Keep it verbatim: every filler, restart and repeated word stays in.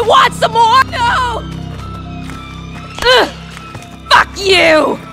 You want some more? No! Ugh. Fuck you!